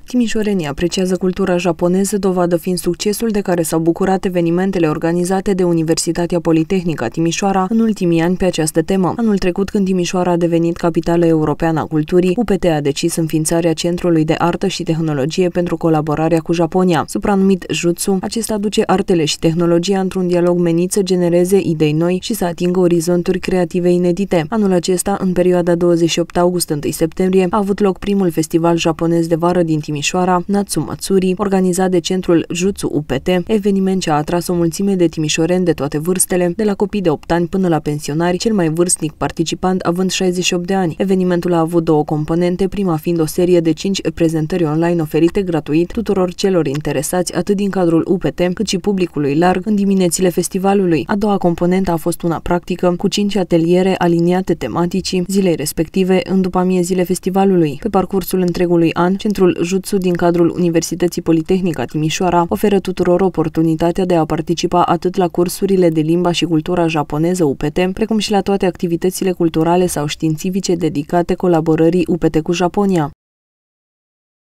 Timișorenii apreciază cultura japoneză, dovadă fiind succesul de care s-au bucurat evenimentele organizate de Universitatea Politehnică a Timișoara în ultimii ani pe această temă. Anul trecut, când Timișoara a devenit capitală europeană a culturii, UPT a decis înființarea Centrului de Artă și Tehnologie pentru colaborarea cu Japonia. Supranumit Jutsu, acesta aduce artele și tehnologia într-un dialog menit să genereze idei noi și să atingă orizonturi creative inedite. Anul acesta, în perioada 28 august-1 septembrie, a avut loc primul festival japonez de vară din Timișoara, Natsu Matsuri, organizat de Centrul Jutsu UPT, eveniment ce a atras o mulțime de timișoreni de toate vârstele, de la copii de 8 ani până la pensionari, cel mai vârstnic participant având 68 de ani. Evenimentul a avut două componente, prima fiind o serie de 5 prezentări online oferite gratuit tuturor celor interesați, atât din cadrul UPT, cât și publicului larg, în diminețile festivalului. A doua componentă a fost una practică, cu 5 ateliere aliniate tematicii zilei respective în după-amiezile festivalului. Pe parcursul întregului an, Centrul Jutsu din cadrul Universității Politehnică a Timișoara oferă tuturor oportunitatea de a participa atât la cursurile de limba și cultura japoneză UPT, precum și la toate activitățile culturale sau științifice dedicate colaborării UPT cu Japonia.